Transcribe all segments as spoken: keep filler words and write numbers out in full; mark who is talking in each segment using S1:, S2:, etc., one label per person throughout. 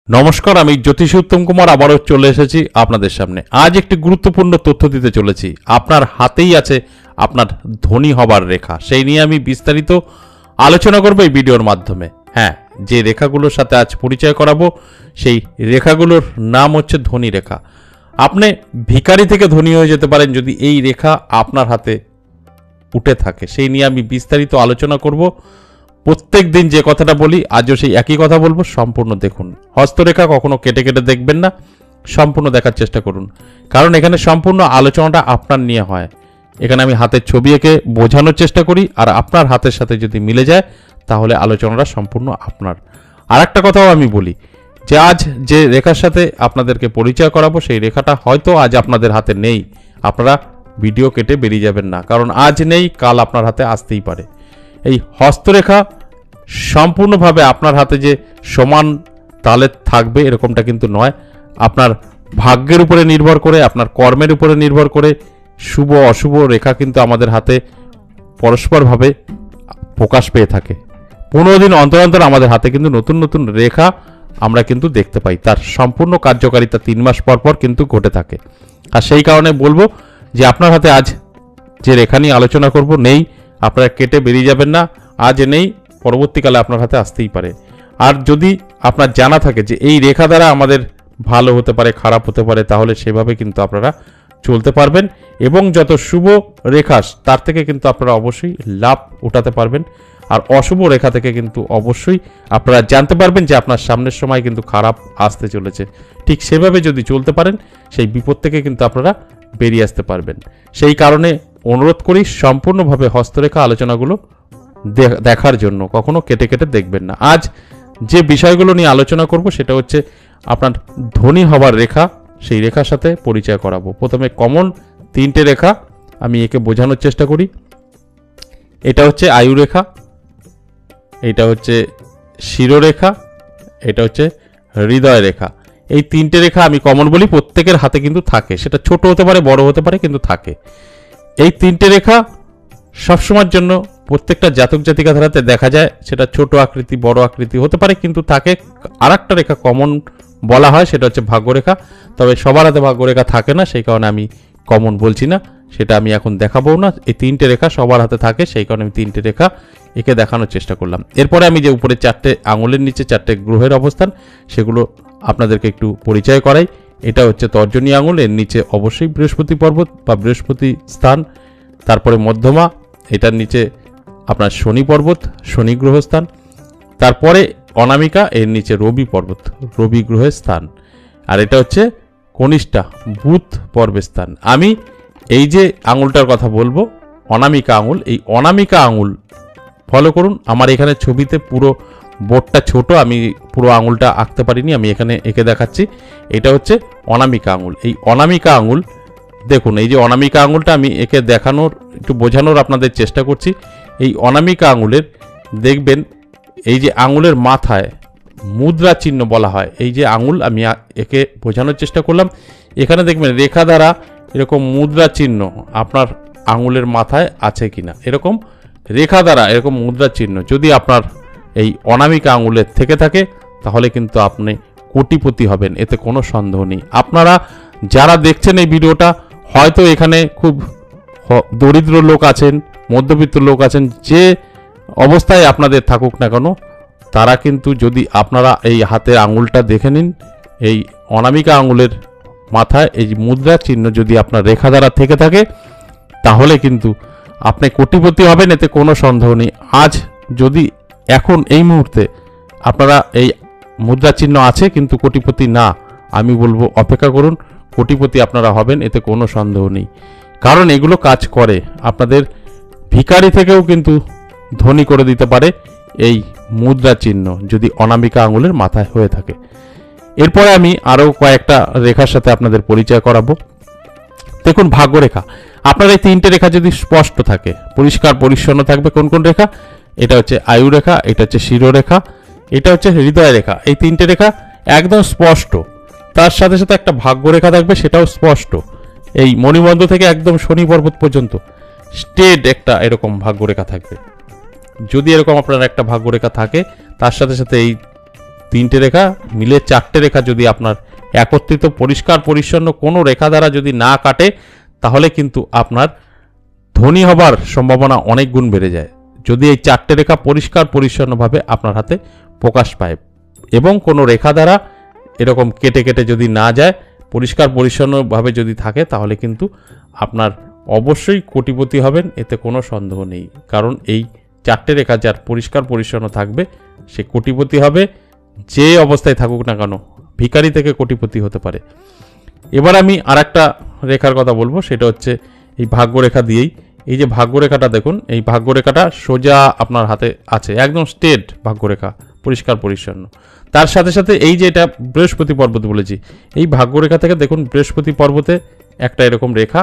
S1: নমস্কার, আমি জ্যোতিষী উত্তম কুমার আবারও চলে এসেছি আপনাদের সামনে। আজ একটি গুরুত্বপূর্ণ তথ্য দিতে চলেছি। আপনার হাতেই আছে আপনার ধনী হবার রেখা, সেই নিয়ে আমি বিস্তারিত আলোচনা করব এই ভিডিওর মাধ্যমে। হ্যাঁ, যে রেখাগুলোর সাথে আজ পরিচয় করাবো সেই রেখাগুলোর নাম হচ্ছে ধনী রেখা। আপনি ভিখারি থেকে ধনী হয়ে যেতে পারেন যদি এই রেখা আপনার হাতে উঠে থাকে। সেই নিয়ে আমি বিস্তারিত আলোচনা করব। প্রত্যেক দিন যে কথাটা বলি আজও সেই একই কথা বলবো, সম্পূর্ণ দেখুন। হস্তরেখা কখনো কেটে কেটে দেখবেন না, সম্পূর্ণ দেখার চেষ্টা করুন, কারণ এখানে সম্পূর্ণ আলোচনাটা আপনার নিয়ে হয়। এখানে আমি হাতের ছবি এঁকে বোঝানোর চেষ্টা করি, আর আপনার হাতের সাথে যদি মিলে যায় তাহলে আলোচনাটা সম্পূর্ণ আপনার। আর একটা কথাও আমি বলি যে আজ যে রেখার সাথে আপনাদেরকে পরিচয় করাবো সেই রেখাটা হয়তো আজ আপনাদের হাতে নেই। আপনারা ভিডিও কেটে বেরিয়ে যাবেন না, কারণ আজ নেই, কাল আপনার হাতে আসতেই পারে। এই হস্তরেখা সম্পূর্ণভাবে আপনার হাতে যে সমান তালে থাকবে এরকমটা কিন্তু নয়। আপনার ভাগ্যের উপরে নির্ভর করে, আপনার কর্মের উপরে নির্ভর করে শুভ অশুভ রেখা কিন্তু আমাদের হাতে পরস্পরভাবে প্রকাশ পেয়ে থাকে। পনেরো দিন অন্তর অন্তর আমাদের হাতে কিন্তু নতুন নতুন রেখা আমরা কিন্তু দেখতে পাই। তার সম্পূর্ণ কার্যকারিতা তিন মাস পর পর কিন্তু ঘটে থাকে। আর সেই কারণে বলবো যে আপনার হাতে আজ যে রেখা নিয়ে আলোচনা করব নেই, আপনারা কেটে বেরিয়ে যাবেন না। আজ নেই, পরবর্তীকালে আপনার হাতে আসতেই পারে। আর যদি আপনার জানা থাকে যে এই রেখা দ্বারা আমাদের ভালো হতে পারে, খারাপ হতে পারে, তাহলে সেভাবে কিন্তু আপনারা চলতে পারবেন এবং যত শুভ রেখা তার থেকে কিন্তু আপনারা অবশ্যই লাভ উঠাতে পারবেন। আর অশুভ রেখা থেকে কিন্তু অবশ্যই আপনারা জানতে পারবেন যে আপনার সামনের সময় কিন্তু খারাপ আসতে চলেছে। ঠিক সেভাবে যদি চলতে পারেন সেই বিপদ থেকে কিন্তু আপনারা বেরিয়ে আসতে পারবেন। সেই কারণে অনুরোধ করি সম্পূর্ণভাবে হস্তরেখা আলোচনাগুলো দেখার জন্য, কখনো কেটে কেটে দেখবেন না। আজ যে বিষয়গুলো নিয়ে আলোচনা করব সেটা হচ্ছে আপনার ধনী হবার রেখা, সেই রেখার সাথে পরিচয় করাবো। প্রথমে কমন তিনটে রেখা আমি একে বোঝানোর চেষ্টা করি। এটা হচ্ছে আয়ু রেখা, এটা হচ্ছে শিরোরেখা, এটা হচ্ছে হৃদয় রেখা। এই তিনটে রেখা আমি কমন বলি, প্রত্যেকের হাতে কিন্তু থাকে। সেটা ছোট হতে পারে, বড় হতে পারে, কিন্তু থাকে। এই তিনটে রেখা সবসময়ের জন্য প্রত্যেকটা জাতক জাতিকা ধারাতে দেখা যায়। সেটা ছোট আকৃতি, বড় আকৃতি হতে পারে, কিন্তু থাকে। আর একটা রেখা কমন বলা হয়, সেটা হচ্ছে ভাগ্যরেখা। তবে সবার হাতে ভাগ্যরেখা থাকে না, সেই কারণে আমি কমন বলছি না, সেটা আমি এখন দেখাবো না। এই তিনটে রেখা সবার হাতে থাকে, সেই কারণে আমি তিনটে রেখা একে দেখানোর চেষ্টা করলাম। এরপরে আমি যে উপরে চারটে আঙুলের নিচে চারটে গ্রহের অবস্থান সেগুলো আপনাদেরকে একটু পরিচয় করাই। এটা হচ্ছে তর্জনী আঙুল, এর নিচে অবশ্যই বৃহস্পতি পর্বত বা বৃহস্পতি স্থান। তারপরে মধ্যমা, এটার নিচে আপনার শনি পর্বত, শনি গ্রহস্থান। তারপরে অনামিকা, এর নিচে রবি পর্বত, রবি গ্রহের স্থান। আর এটা হচ্ছে কনিষ্ঠা, বুধ পর্বের স্থান। আমি এই যে আঙুলটার কথা বলবো অনামিকা আঙুল, এই অনামিকা আঙুল ফলো করুন। আমার এখানে ছবিতে পুরো বোর্ডটা ছোট, আমি পুরো আঙুলটা আঁকতে পারিনি, আমি এখানে এঁকে দেখাচ্ছি। এটা হচ্ছে অনামিকা আঙুল। এই অনামিকা আঙুল দেখুন, এই যে অনামিকা আঙুলটা আমি একে দেখানোর, একটু বোঝানোর আপনাদের চেষ্টা করছি। এই অনামিকা আঙুলের দেখবেন এই যে আঙুলের মাথায় মুদ্রা চিহ্ন বলা হয়, এই যে আঙুল আমি একে বোঝানোর চেষ্টা করলাম। এখানে দেখবেন রেখা দ্বারা এরকম মুদ্রা চিহ্ন আপনার আঙুলের মাথায় আছে কিনা, এরকম রেখা দ্বারা এরকম মুদ্রা চিহ্ন যদি আপনার এই অনামিকা আঙুলের থেকে থাকে তাহলে কিন্তু আপনি কোটিপতি হবেন, এতে কোনো সন্দেহ নেই। আপনারা যারা দেখছেন এই ভিডিওটা, হয়তো এখানে খুব দরিদ্র লোক আছেন, মধ্যবিত্ত লোক আছেন, যে অবস্থায় আপনাদের থাকুক না কেন, তারা কিন্তু যদি আপনারা এই হাতের আঙুলটা দেখে নিন, এই অনামিকা আঙুলের মাথায় এই মুদ্রা চিহ্ন যদি আপনার রেখা দ্বারা থেকে থাকে তাহলে কিন্তু আপনি কোটিপতি হবেন, এতে কোনো সন্দেহ নেই। আজ যদি এখন এই মুহূর্তে আপনারা এই মুদ্রা চিহ্ন আছে কিন্তু কোটিপতি না, আমি বলবো অপেক্ষা করুন, কোটিপতি আপনারা হবেন, এতে কোনো সন্দেহ নেই। কারণ এগুলো কাজ করে, আপনাদের ভিখারি থেকেও কিন্তু ধনী করে দিতে পারে এই মুদ্রা চিহ্ন যদি অনামিকা আঙুলের মাথায় হয়ে থাকে। এরপরে আমি আরও কয়েকটা রেখার সাথে আপনাদের পরিচয় করাবো। দেখুন ভাগ্যরেখা, আপনার এই তিনটে রেখা যদি স্পষ্ট থাকে, পরিষ্কার পরিচ্ছন্ন থাকবে। কোন কোন রেখা? এটা হচ্ছে আয়ু রেখা, এটা হচ্ছে শিরোরেখা, এটা হচ্ছে হৃদয় রেখা। এই তিনটে রেখা একদম স্পষ্ট, তার সাথে সাথে একটা ভাগ্যরেখা থাকবে, সেটাও স্পষ্ট। এই মণিবন্ধ থেকে একদম শনি পর্বত পর্যন্ত স্ট্রেট একটা এরকম ভাগ্যরেখা থাকবে। যদি এরকম আপনার একটা ভাগ্যরেখা থাকে, তার সাথে সাথে এই তিনটে রেখা মিলে চারটে রেখা যদি আপনার একত্রিত পরিষ্কার পরিচ্ছন্ন কোনো রেখা দ্বারা যদি না কাটে, তাহলে কিন্তু আপনার ধনী হবার সম্ভাবনা অনেক গুণ বেড়ে যায়। যদি এই চারটে রেখা পরিষ্কার পরিচ্ছন্নভাবে আপনার হাতে প্রকাশ পায় এবং কোনো রেখা দ্বারা এরকম কেটে কেটে যদি না যায়, পরিষ্কার পরিচ্ছন্নভাবে যদি থাকে, তাহলে কিন্তু আপনার অবশ্যই কোটিপতি হবেন, এতে কোনো সন্দেহ নেই। কারণ এই চারটে রেখা যার পরিষ্কার পরিচ্ছন্ন থাকবে সে কোটিপতি হবে, যে অবস্থায় থাকুক না কেন, ভিখারি থেকে কোটিপতি হতে পারে। এবার আমি আর একটা রেখার কথা বলবো, সেটা হচ্ছে এই ভাগ্যরেখা দিয়েই। এই যে ভাগ্যরেখাটা দেখুন, এই ভাগ্যরেখাটা সোজা আপনার হাতে আছে, একদম স্ট্রেট ভাগ্যরেখা, পরিষ্কার পরিচ্ছন্ন। তার সাথে সাথে এই যে এটা বৃহস্পতি পর্বত বলেছি, এই ভাগ্যরেখা থেকে দেখুন বৃহস্পতি পর্বতে একটা এরকম রেখা,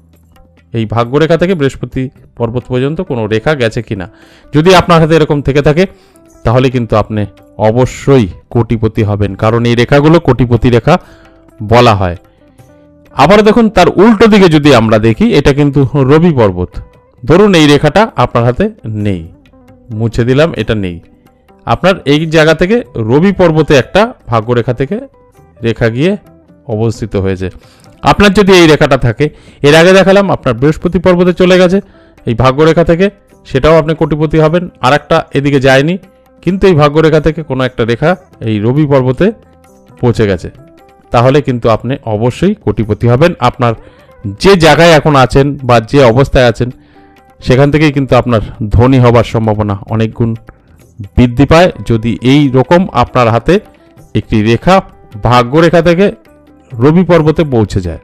S1: এই ভাগ্যরেখা থেকে বৃহস্পতি পর্বত পর্যন্ত কোনো রেখা গেছে কিনা, যদি আপনার হাতে এরকম থেকে থাকে, তাহলে কিন্তু আপনি অবশ্যই কোটিপতি হবেন, কারণ এই রেখাগুলো কোটিপতি রেখা বলা হয়। আবার দেখুন তার উল্টো দিকে যদি আমরা দেখি, এটা কিন্তু রবি পর্বত। ধরুন এই রেখাটা আপনার হাতে নেই, মুছে দিলাম, এটা নেই। আপনার এই জায়গা থেকে রবি পর্বতে একটা ভাগ্যরেখা থেকে রেখা গিয়ে অবস্থিত হয়েছে। আপনার যদি এই রেখাটা থাকে, এর আগে দেখালাম আপনার বৃহস্পতি পর্বতে চলে গেছে এই ভাগ্যরেখা থেকে, সেটাও আপনি কোটিপতি হবেন। আর একটা এদিকে যায়নি, কিন্তু এই ভাগ্যরেখা থেকে কোনো একটা রেখা এই রবি পর্বতে পৌঁছে গেছে, তাহলে কিন্তু আপনি অবশ্যই কোটিপতি হবেন। আপনার যে জায়গায় এখন আছেন বা যে অবস্থায় আছেন, সেখান থেকেই কিন্তু আপনার ধনী হবার সম্ভাবনা অনেক গুণ বৃদ্ধি পায়, যদি এই রকম আপনার হাতে একটি রেখা ভাগ্যরেখা থেকে রবি পর্বতে পৌঁছে যায়।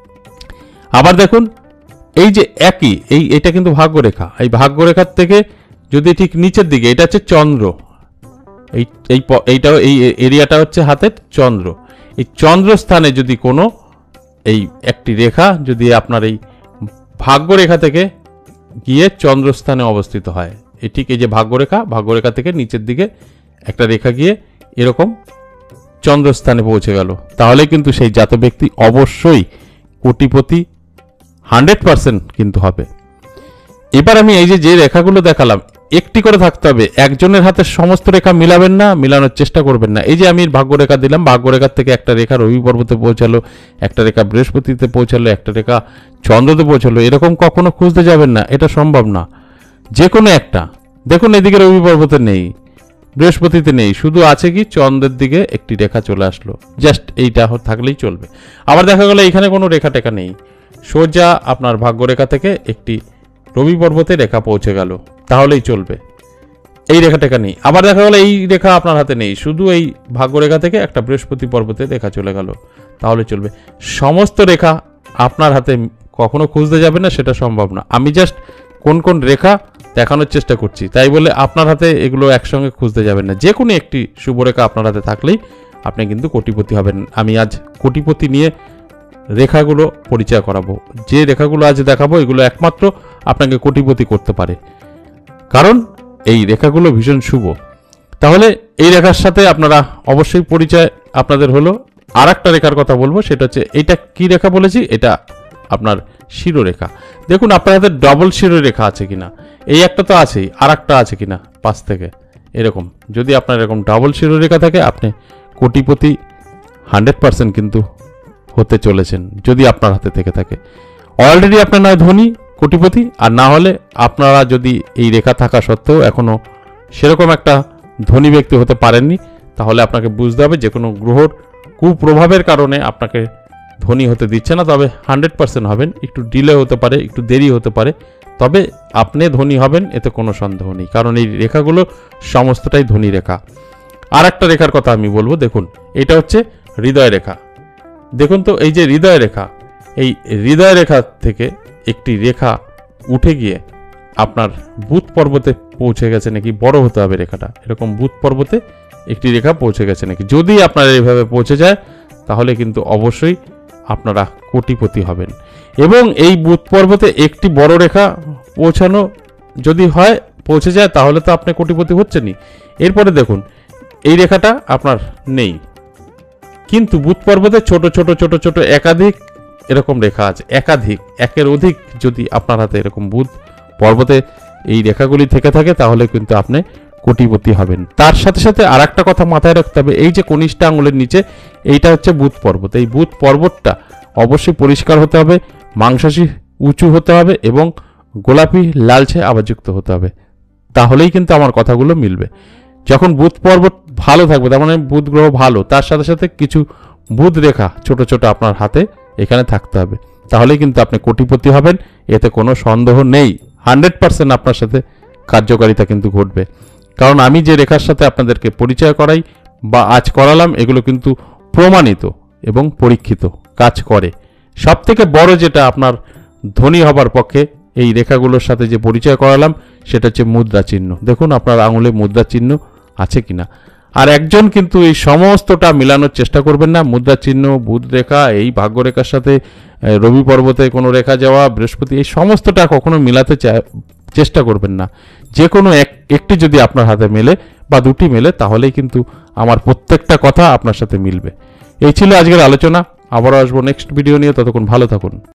S1: আবার দেখুন এই যে একই এই এটা কিন্তু ভাগ্যরেখা, এই ভাগ্যরেখার থেকে যদি ঠিক নিচের দিকে, এটা হচ্ছে চন্দ্র, এই এইটা এই এরিয়াটা হচ্ছে হাতের চন্দ্র, এই চন্দ্রস্থানে যদি কোনো এই একটি রেখা যদি আপনার এই ভাগ্যরেখা থেকে গিয়ে চন্দ্রস্থানে অবস্থিত হয়, এই ঠিক এই যে ভাগ্যরেখা, ভাগ্যরেখা থেকে নিচের দিকে একটা রেখা গিয়ে এরকম চন্দ্রস্থানে পৌঁছে গেল, তাহলে কিন্তু সেই জাত ব্যক্তি অবশ্যই কোটিপতি হান্ড্রেড পার্সেন্ট কিন্তু হবে। এবার আমি এই যে যে রেখাগুলো দেখালাম, একটি করে থাকতে হবে, একজনের হাতে সমস্ত রেখা মিলাবেন না, মিলানোর চেষ্টা করবেন না। এই যে আমি ভাগ্যরেখা দিলাম, ভাগ্যরেখার থেকে একটা রেখা রবি পর্বতে পৌঁছালো, একটা রেখা বৃহস্পতিতে পৌঁছালো, একটা রেখা চন্দ্রতে পৌঁছালো, এরকম কখনো খুঁজতে যাবেন না, এটা সম্ভব না। যে কোনো একটা দেখুন, এদিকে রবি পর্বতে নেই, বৃহস্পতিতে নেই, শুধু আছে কি চন্দ্রের দিকে একটি রেখা চলে আসলো, জাস্ট এইটা থাকলেই চলবে। আবার দেখা গেল এখানে কোনো রেখা টেখা নেই, সোজা আপনার ভাগ্যরেখা থেকে একটি রবি পর্বতে রেখা পৌঁছে গেল, তাহলেই চলবে, এই রেখা টেখা নেই। আবার দেখা গেল এই রেখা আপনার হাতে নেই, শুধু এই ভাগ্যরেখা থেকে একটা বৃহস্পতি পর্বতে রেখা চলে গেল, তাহলে চলবে। সমস্ত রেখা আপনার হাতে কখনো খুঁজতে যাবে না, সেটা সম্ভব না। আমি জাস্ট কোন কোন রেখা দেখানোর চেষ্টা করছি, তাই বলে আপনার হাতে এগুলো একসঙ্গে খুঁজতে যাবেন না। যে কোনো একটি শুভরেখা আপনার হাতে থাকলেই আপনি কিন্তু কোটিপতি হবেন। আমি আজ কোটিপতি নিয়ে রেখাগুলো পরিচয় করাবো, যে রেখাগুলো আজ দেখাবো এগুলো একমাত্র আপনাকে কোটিপতি করতে পারে, কারণ এই রেখাগুলো ভীষণ শুভ। তাহলে এই রেখার সাথে আপনারা অবশ্যই পরিচয় আপনাদের হলো। আর একটা রেখার কথা বলবো, সেটা হচ্ছে এটা কি রেখা বলেছি, এটা আপনার শিরোরেখা। দেখুন আপনার হাতে ডবল শিরোরেখা আছে কিনা, এই একটা তো আছেই, আর একটা আছে কিনা পাশ থেকে, এরকম যদি আপনার এরকম ডাবল শিরোরেখা থাকে, আপনি কোটিপতি হান্ড্রেড পার্সেন্ট কিন্তু হতে চলেছেন, যদি আপনার হাতে থেকে থাকে। অলরেডি আপনার নয় ধনী কোটিপতি, আর না হলে আপনারা যদি এই রেখা থাকা সত্ত্বেও এখনো সেরকম একটা ধনী ব্যক্তি হতে পারেননি, তাহলে আপনাকে বুঝতে হবে যে কোনো গ্রহর কুপ্রভাবের কারণে আপনাকে ধনী হতে দিচ্ছে না। তবে হান্ড্রেড পার্সেন্ট হবেন, একটু ডিলে হতে পারে, একটু দেরি হতে পারে, তবে আপনি ধনী হবেন, এতে কোনো সন্দেহ নেই, কারণ এই রেখাগুলো সমস্তটাই ধনী রেখা। আর একটা রেখার কথা আমি বলবো, দেখুন এটা হচ্ছে হৃদয় রেখা। দেখুন তো এই যে হৃদয় রেখা, এই হৃদয় রেখা থেকে একটি রেখা উঠে গিয়ে আপনার বুধ পর্বতে পৌঁছে গেছে নাকি, বড় হতে হবে রেখাটা, এরকম বুধ পর্বতে একটি রেখা পৌঁছে গেছে নাকি, যদি আপনার এইভাবে পৌঁছে যায়, তাহলে কিন্তু অবশ্যই আপনারা কোটিপতি হবেন। এবং এই বুধ পর্বতে একটি বড় রেখা পৌঁছানো যদি হয়, পৌঁছে যায়, তাহলে তো আপনি কোটিপতি হচ্ছেনই। এরপরে দেখুন এই রেখাটা আপনার নেই, কিন্তু বুধ পর্বতে ছোট ছোট ছোট ছোট একাধিক এরকম রেখা আছে, একাধিক একের অধিক যদি আপনার হাতে এরকম বুধ পর্বতে এই রেখাগুলি থেকে থাকে, তাহলে কিন্তু আপনি কোটিপতি হবেন। তার সাথে সাথে আর একটা কথা মাথায় রাখতে হবে, এই যে কনিষ্ঠ আঙুলের নিচে এইটা হচ্ছে বুধ পর্বত, এই বুধ পর্বতটা অবশ্যই পরিষ্কার হতে হবে, মাংসাশী উঁচু হতে হবে এবং গোলাপি লালচে আবারযুক্ত হতে হবে, তাহলেই কিন্তু আমার কথাগুলো মিলবে। যখন বুধ পর্বত ভালো থাকবে, তার মানে বুধ গ্রহ ভালো, তার সাথে সাথে কিছু বুধ রেখা ছোট ছোট আপনার হাতে এখানে থাকতে হবে, তাহলেই কিন্তু আপনি কোটিপতি হবেন, এতে কোনো সন্দেহ নেই। হান্ড্রেড পার্সেন্ট আপনার সাথে কার্যকারিতা কিন্তু ঘটবে, কারণ আমি যে রেখার সাথে আপনাদেরকে পরিচয় করাই বা আজ করালাম এগুলো কিন্তু প্রমাণিত এবং পরীক্ষিত, কাজ করে। সব থেকে বড় যেটা আপনার ধনী হবার পক্ষে এই রেখাগুলোর সাথে যে পরিচয় করালাম সেটা হচ্ছে মুদ্রা চিহ্ন। দেখুন আপনার আঙুলে মুদ্রা চিহ্ন আছে কিনা। আর একজন কিন্তু এই সমস্তটা মিলানোর চেষ্টা করবেন না, মুদ্রা চিহ্ন, বুধ রেখা, এই ভাগ্যরেখার সাথে রবি পর্বতে কোনো রেখা যাওয়া, বৃহস্পতি, এই সমস্তটা কখনো মিলাতে চেষ্টা করবেন না। যে কোনো এক একটি যদি আপনার হাতে মেলে বা দুটি মেলে, তাহলেই কিন্তু আমার প্রত্যেকটা কথা আপনার সাথে মিলবে। এই ছিল আজকের আলোচনা, আবারও আসবো নেক্সট ভিডিও নিয়ে, ততক্ষণ ভালো থাকুন।